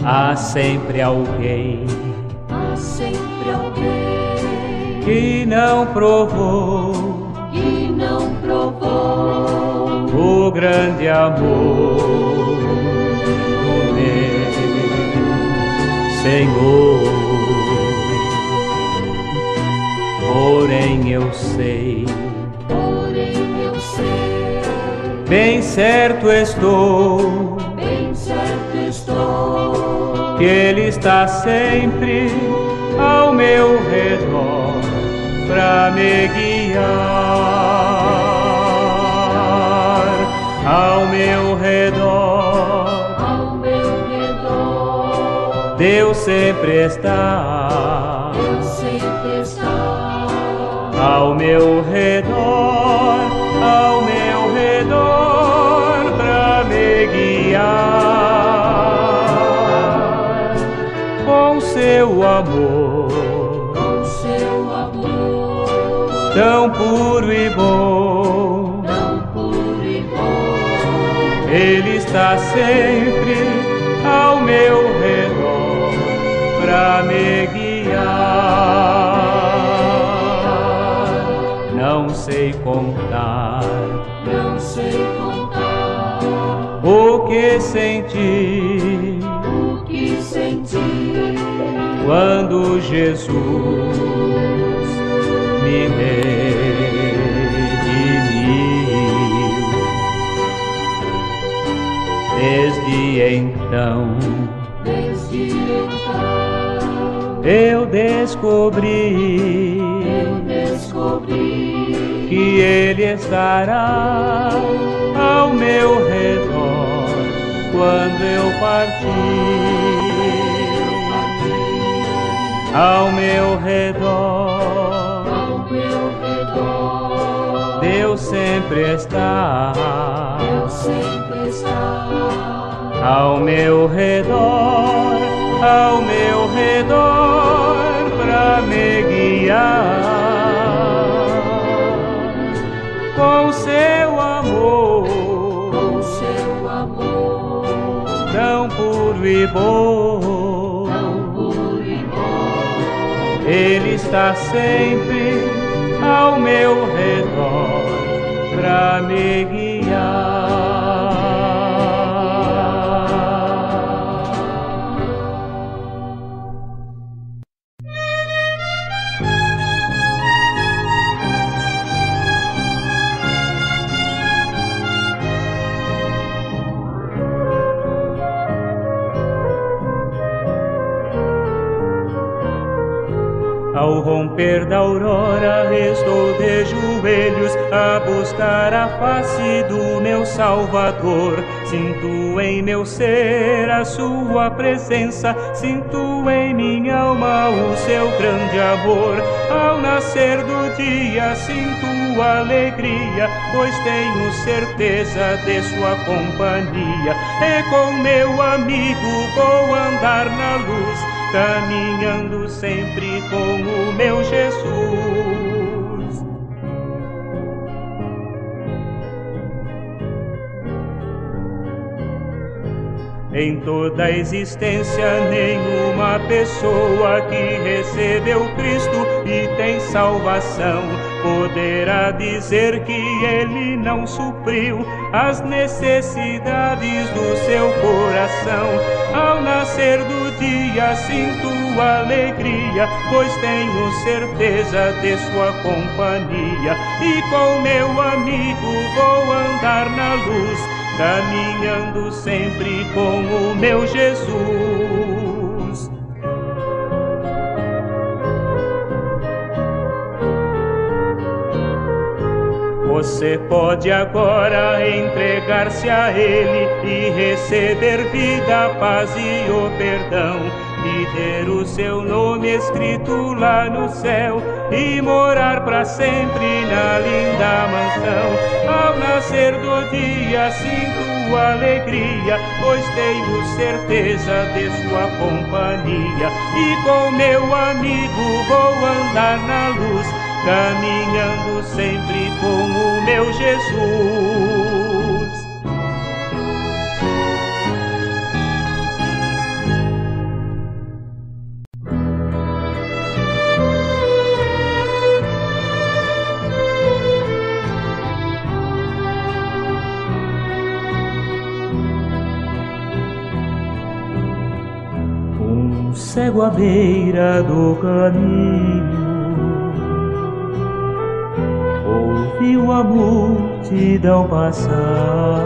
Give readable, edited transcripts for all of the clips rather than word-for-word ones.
Há sempre alguém que não provou o grande amor do meu Senhor. Porém eu sei, bem certo estou, que Ele está sempre ao meu redor pra me guiar. Ao meu redor, Deus sempre está. Ao meu redor pra me guiar com seu amor tão puro e bom. Ele está sempre ao meu redor pra me guiar. Não sei contar o que senti quando Jesus me redimiu. Desde então eu descobri que Ele estará ao meu redor quando eu partir. Ao meu redor, Deus sempre está. Ao meu redor pra me guiar com seu amor tão puro e bom. Ele está sempre ao meu redor pra me guiar. Ao romper da aurora estou de joelhos a buscar a face do meu Salvador. Sinto em meu ser a sua presença, sinto em minha alma o seu grande amor. Ao nascer do dia sinto alegria, pois tenho certeza de sua companhia. E com meu amigo vou andar na luz, caminhando sempre com o meu Jesus. Em toda a existência, nenhuma pessoa que recebeu Cristo e tem salvação poderá dizer que Ele não supriu as necessidades do seu coração. Ao nascer do dia sinto alegria, pois tenho certeza de sua companhia. E com meu amigo vou andar na luz, caminhando sempre com o meu Jesus. Você pode agora entregar-se a Ele e receber vida, paz e o perdão, e ter o seu nome escrito lá no céu e morar para sempre na linda mansão. Ao nascer do dia sinto alegria, pois tenho certeza de sua companhia. E com meu amigo vou andar na luz, caminhando sempre com o meu Jesus. um cego à beira do caminho ouviu a multidão passar,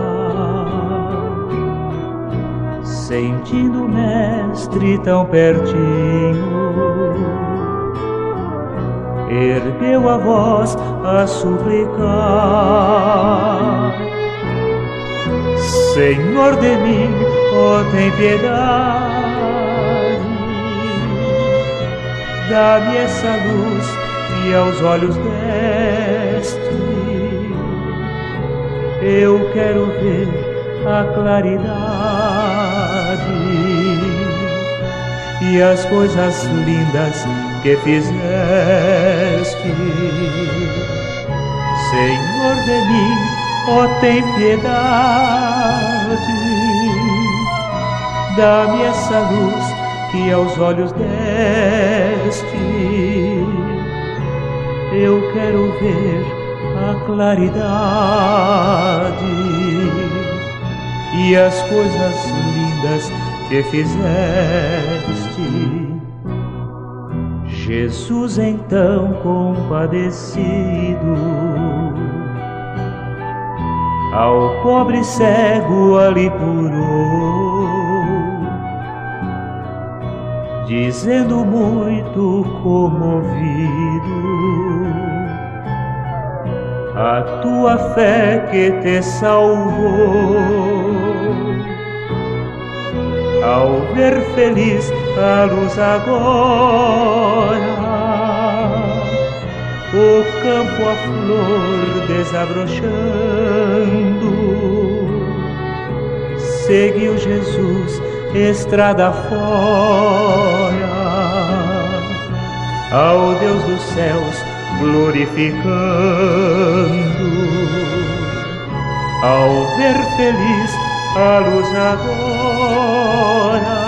sentindo o mestre tão pertinho, ergueu a voz a suplicar: Senhor de mim, ó tem piedade, dá-me essa luz que aos olhos deste. Eu quero ver a claridade e as coisas lindas que fizeste. Senhor de mim, ó tem piedade, dá-me essa luz que aos olhos deste. Eu quero ver a claridade e as coisas lindas que fizeste. Jesus então compadecido ao pobre cego ali curou, dizendo muito comovido: a tua fé que te salvou. Ao ver feliz a luz agora, o campo a flor desabrochando, seguiu Jesus estrada fora, ao Deus dos céus glorificando. Ao ver feliz a luz agora,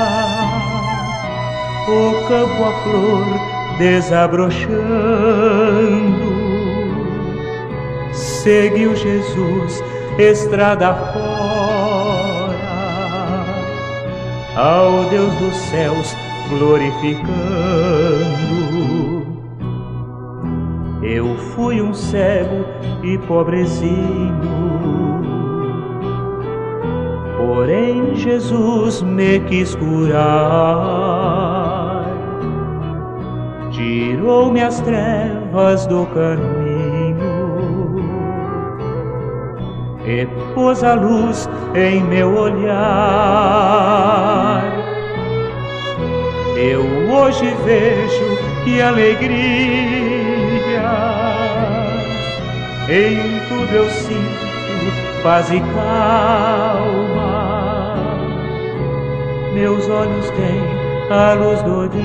o campo a flor desabrochando, seguiu Jesus estrada fora, ao Deus dos céus glorificando. Eu fui um cego e pobrezinho, porém Jesus me quis curar, tirou-me as trevas do caminho e pôs a luz em meu olhar. Eu hoje vejo que alegria, em tudo eu sinto paz e calma. Meus olhos têm a luz do dia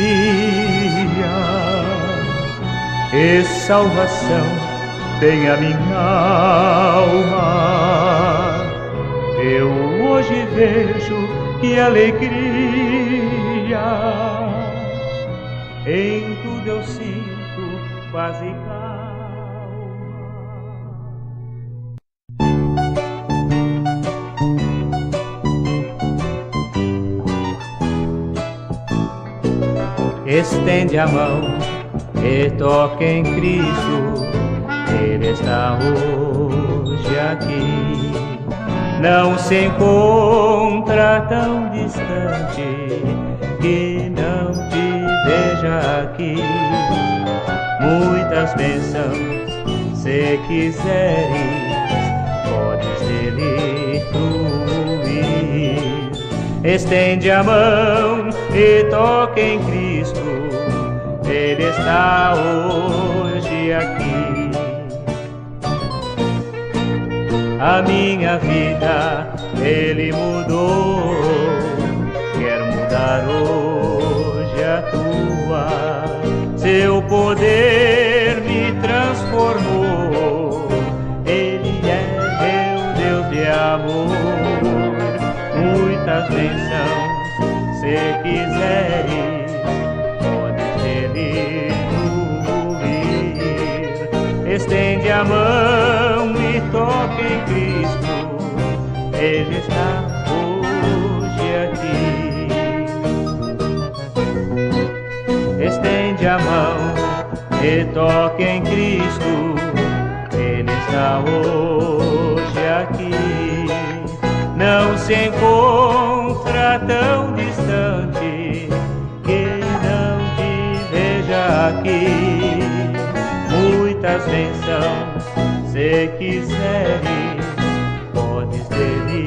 e salvação tem a minha alma. Eu hoje vejo que alegria, em tudo eu sinto paz e calma. Estende a mão e toque em Cristo, Ele está hoje aqui. Não se encontra tão distante que não te veja aqui. Muitas bênçãos, se quiseres, podes dele fluir. Estende a mão e toque em Cristo, Ele está hoje aqui. A minha vida Ele mudou, quer mudar hoje a tua. Seu poder me transformou, Ele é meu Deus de amor. Muitas bênçãos, se quiseres, podes dele fluir. Estende a mão e toque em Cristo, Ele está hoje aqui. estende a mão e toque em Cristo, Ele está hoje aqui. Não se encontra tão distante que não te veja aqui. Muitas bênçãos, se quiseres, podes dele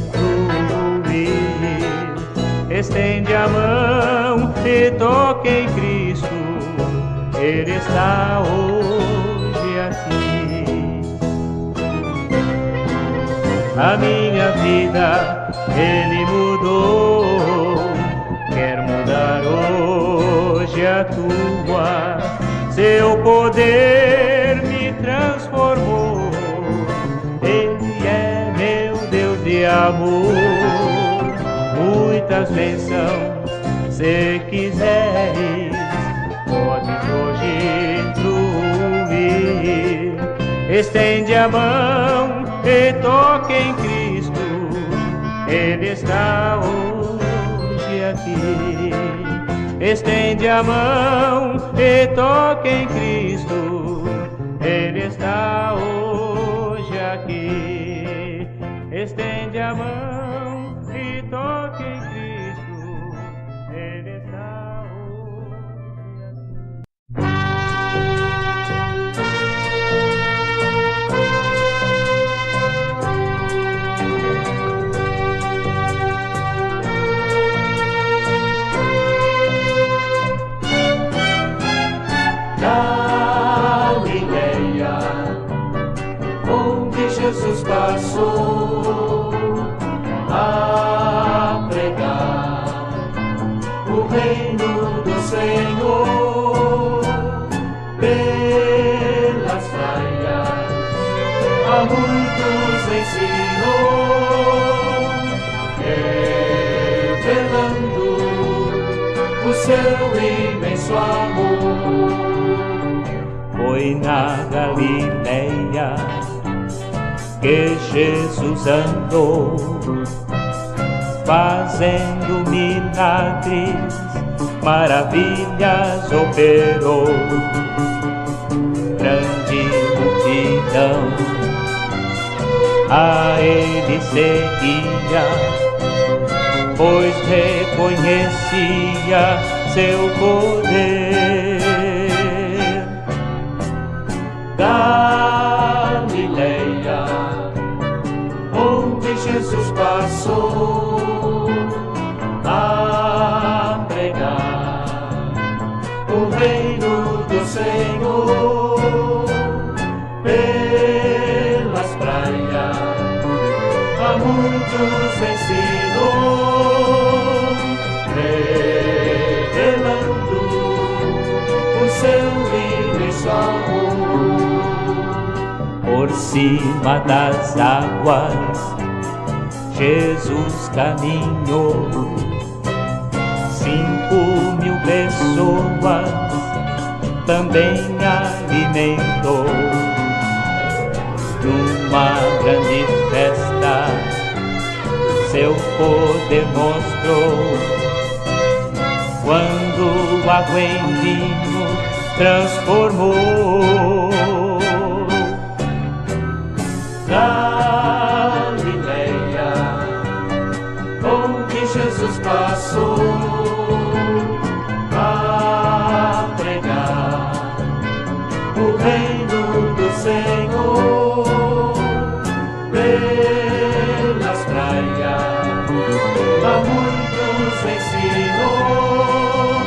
fruir. Estende a mão e toque em Cristo, Ele está hoje aqui. A minha vida Ele mudou, quer mudar hoje a tua. Seu poder me transformou, Ele é meu Deus de amor. Muitas bênçãos, se quiseres, podes hoje fluir. Estende a mão e toque em Cristo, Ele está hoje aqui. Estende a mão e toque em Cristo, Ele está hoje aqui. Estende a mão e toque em Cristo, Ele está hoje Galileia, onde Jesus passou a pregar o reino do Senhor. Pelas praias a muitos ensinou, revelando o seu imenso amor. Foi na Galileia que Jesus andou, fazendo milagres, maravilhas operou. Grande multidão a Ele seguia, pois reconhecia seu poder. Galileia, onde Jesus passou a pregar o reino do Senhor. Pelas praias a muitos ensinou, revelando o seu imenso amor. Por cima das águas Jesus caminhou, 5.000 pessoas também alimentou. Numa grande festa seu poder mostrou, quando água em vinho transformou. Galileia, onde Jesus passou a pregar o reino do Senhor. Pelas praias a muitos ensinou,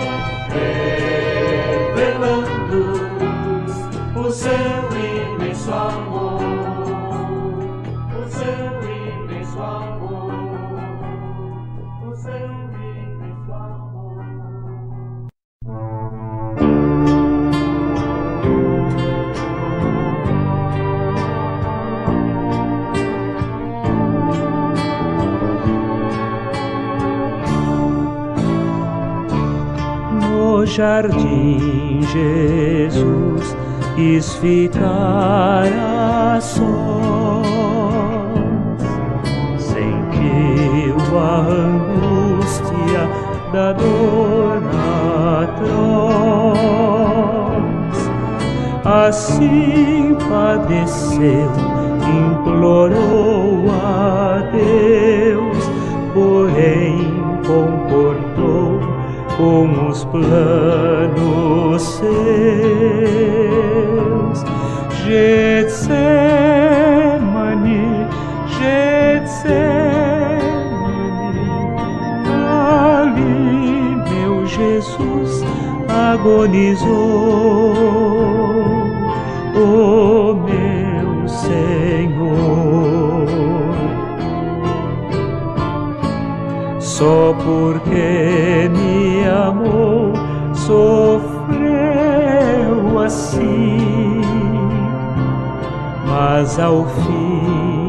revelando o seu imenso amor. No jardim Jesus quis ficar a sós, sentiu a angústia da dor na troca. assim padeceu, implorou a Deus, porém concordou com os planos seus. Getsemane, Getsemane, ali meu Jesus agonizou, oh meu Senhor. Só porque me amou, sofreu assim, mas ao fim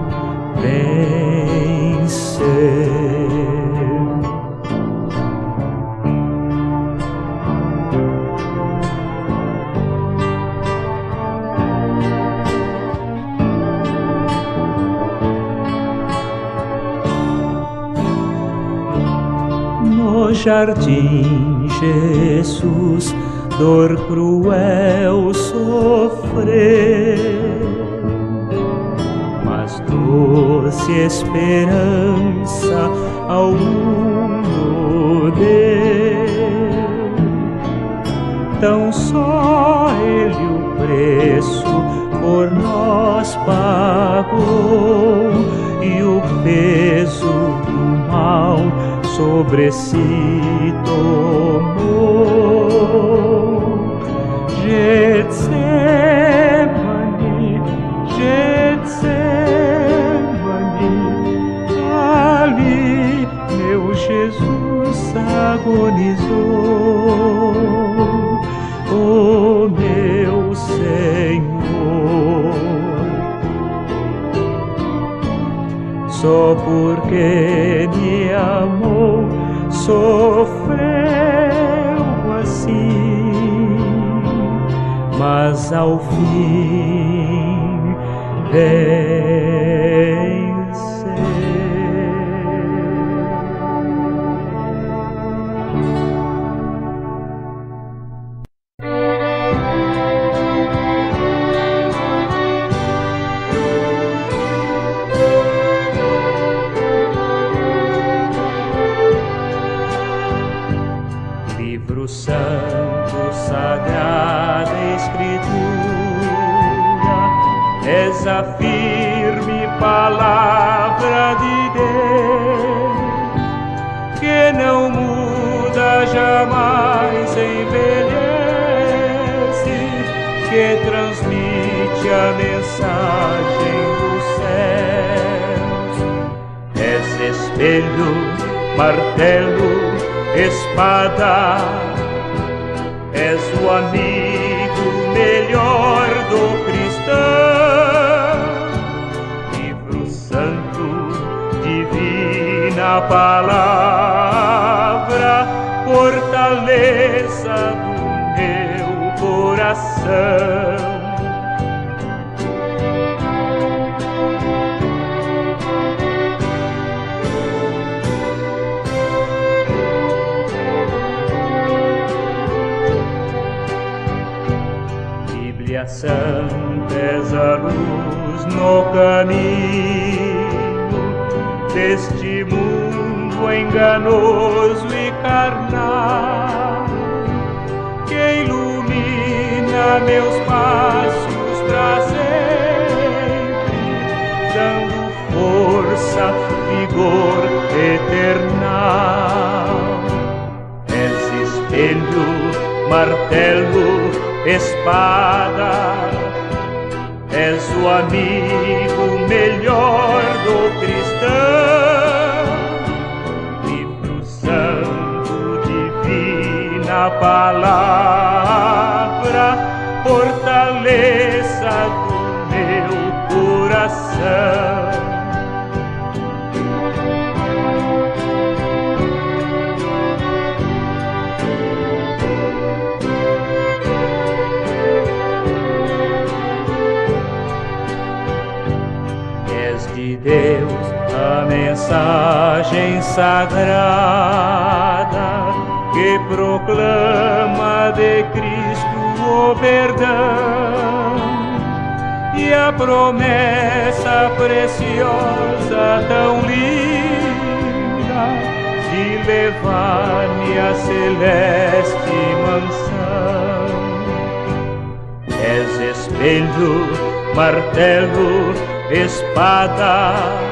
venceu. No jardim, Jesus, dor cruel sofreu, mas doce esperança ao mundo deu. Tão só Ele o preço por nós pagou, e o peso do mal sobre si tomou. Getsemane, Getsemane, ali meu Jesus agonizou, oh meu Senhor. Só porque me amou, sofreu assim, mas ao fim venceu. Livro santo, sagrada Escritura, és a firme palavra de Deus, que não muda, jamais envelhece, que transmite a mensagem dos céus. És espelho, martelo, espada, és o amigo melhor do cristão. Livro santo, divina palavra, fortaleza do meu coração. Bíblia santa, és a luz no caminho deste mundo enganoso e carnal, que ilumina meus passos pra sempre, dando força, vigor eternal. És espelho, martelo, espada, és o amigo melhor do cristão. Livro santo, divina palavra, fortaleza do meu coração. De Deus a mensagem sagrada, que proclama de Cristo o perdão e a promessa preciosa tão linda de levar-me à celeste mansão. És espelho, martelo, espada,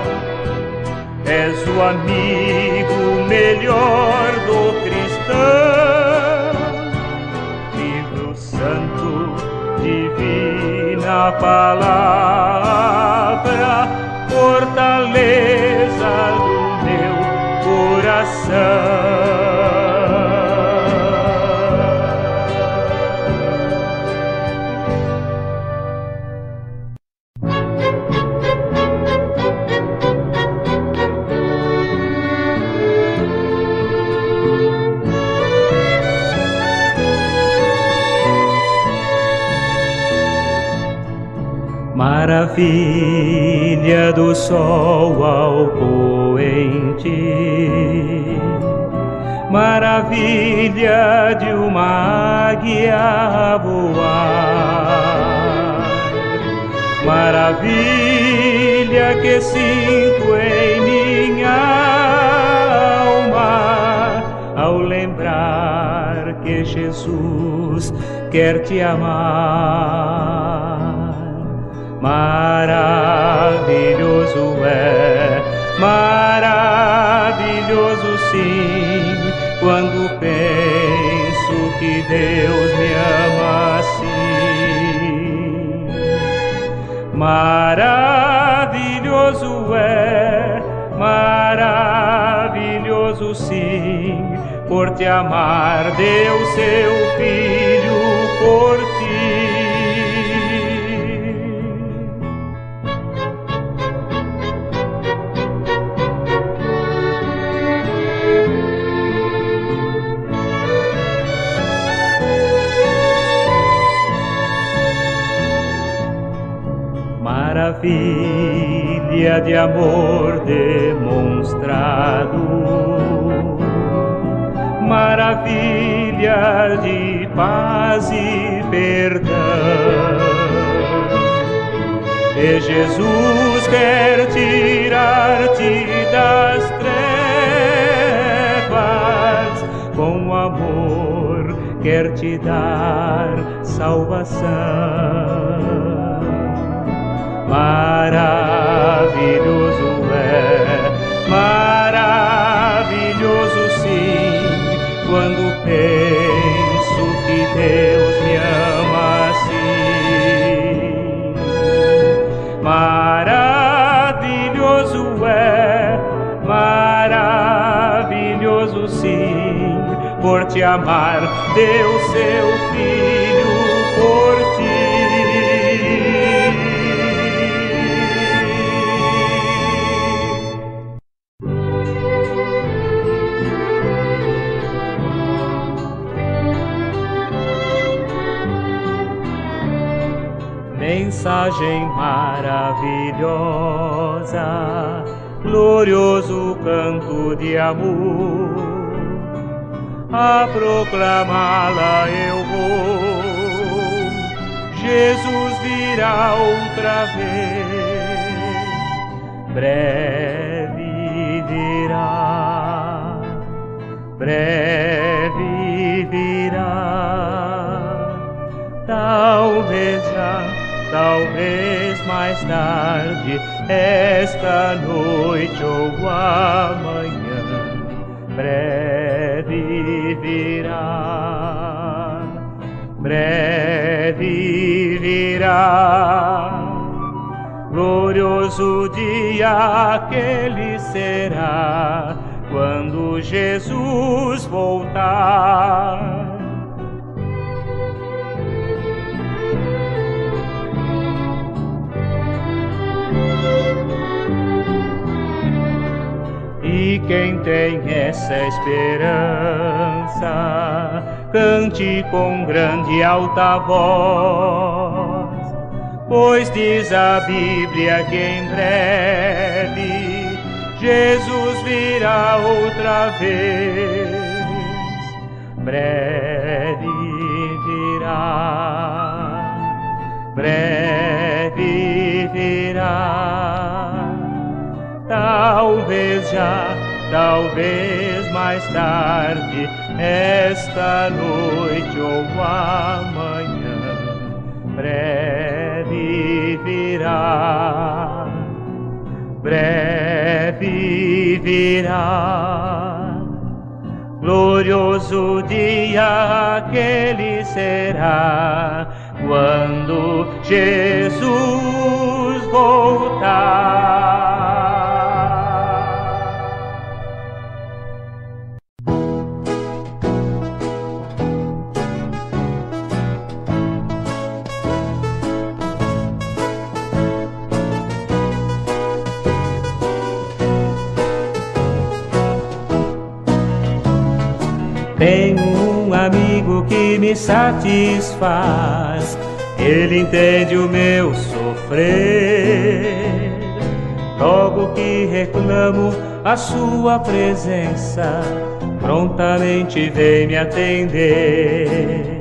és o amigo melhor do cristão. Livro santo, divina palavra, fortaleza do meu coração. Maravilha do sol ao poente, maravilha de uma águia a voar, maravilha que sinto em minha alma ao lembrar que Jesus quer te amar. Maravilhoso é, maravilhoso sim, quando penso que Deus me ama assim. Maravilhoso é, maravilhoso sim, por te amar deu seu Filho por ti. Maravilha de amor demonstrado, maravilha de paz e perdão. E Jesus quer tirar-te das trevas, com amor quer te dar salvação. Maravilhoso é, maravilhoso sim, quando penso que Deus me ama assim. Maravilhoso é, maravilhoso sim, por te amar deu seu Filho por ti. Mensagem maravilhosa, glorioso canto de amor, a proclamá-la eu vou. Jesus virá outra vez, breve virá, breve virá, talvez já, talvez mais tarde, esta noite ou amanhã, breve virá, breve virá. Glorioso dia aquele será, quando Jesus voltar. E quem tem essa esperança, cante com grande e alta voz, pois diz a Bíblia que em breve Jesus virá outra vez. breve virá, breve virá. Talvez já, talvez mais tarde, esta noite ou amanhã, breve virá, breve virá. Glorioso dia aquele será, quando Jesus voltar. Tenho um amigo que me satisfaz, ele entende o meu sofrer. Logo que reclamo a sua presença, prontamente vem me atender.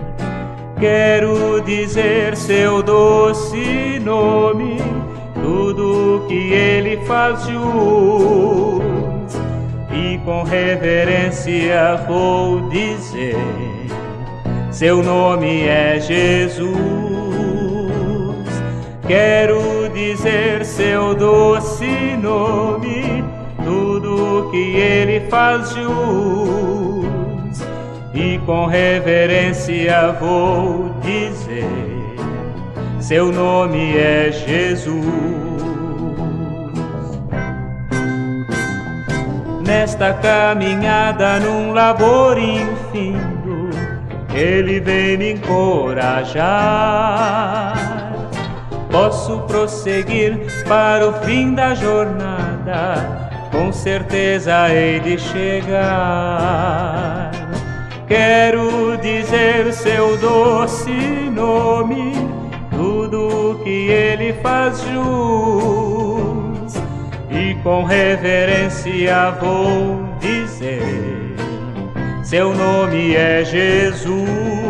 Quero dizer seu doce nome, tudo que ele faz jus, e com reverência vou dizer: seu nome é Jesus. Quero dizer seu doce nome, tudo que ele faz jus, e com reverência vou dizer: seu nome é Jesus. Nesta caminhada num labor infindo, ele vem me encorajar. Posso prosseguir para o fim da jornada, com certeza hei de chegar. Quero dizer seu doce nome, tudo que ele faz jus, e com reverência vou dizer: seu nome é Jesus.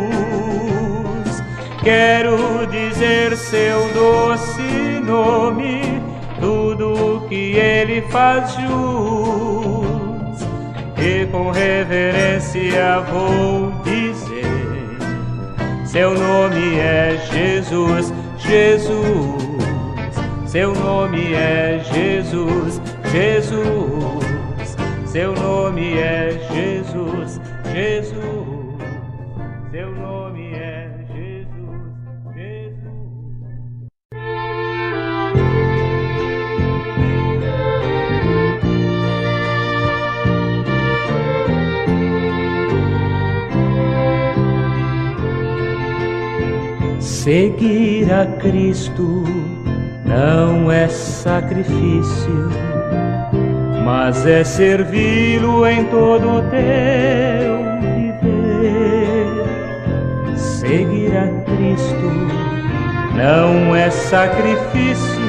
Quero dizer seu doce nome, tudo que ele faz jus, e com reverência vou dizer: seu nome é Jesus, Jesus. Seu nome é Jesus, Jesus. Seu nome é Jesus, Jesus. Seu nome é Jesus, Jesus. Seguir a Cristo não é sacrifício, mas é servi-lo em todo o teu viver. Seguir a Cristo não é sacrifício,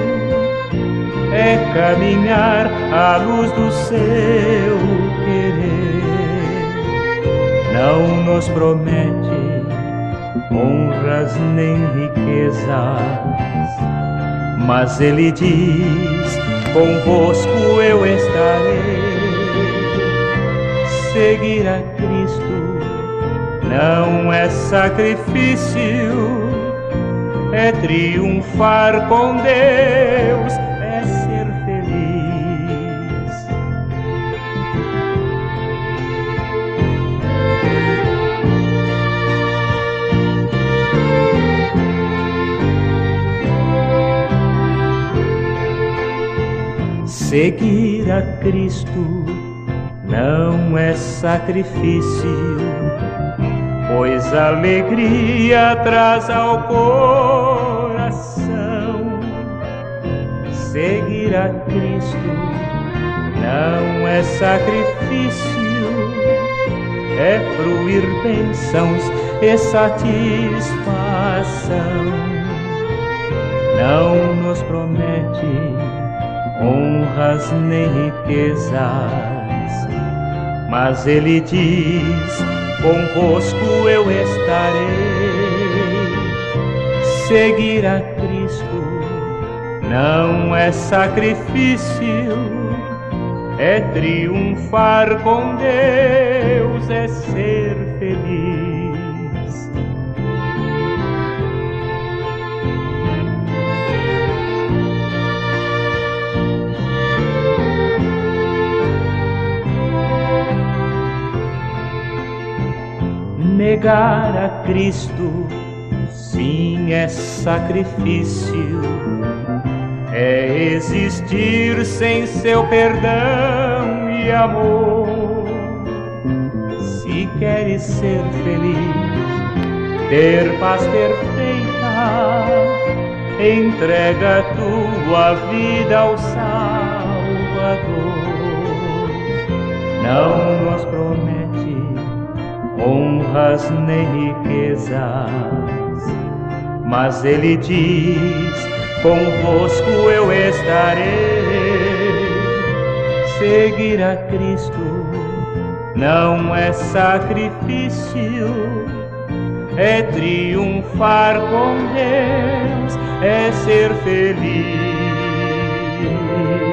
é caminhar à luz do seu querer. Não nos promete honras nem riquezas, mas ele diz: convosco eu estarei. Seguir a Cristo não é sacrifício, é triunfar com Deus, é ser feliz. Seguir a Cristo não é sacrifício, pois alegria traz ao coração. Seguir a Cristo não é sacrifício, é fruir bênçãos e satisfação. Não nos promete honras nem riquezas, mas ele diz: convosco eu estarei. Seguir a Cristo não é sacrifício, é triunfar com Deus, é ser feliz. Negar a Cristo, sim, é sacrifício, é existir sem seu perdão e amor. Se queres ser feliz, ter paz perfeita, entrega tua vida ao Salvador. Não nos promete honras nem riquezas, mas Ele diz: convosco eu estarei. Seguir a Cristo não é sacrifício, é triunfar com Deus, é ser feliz.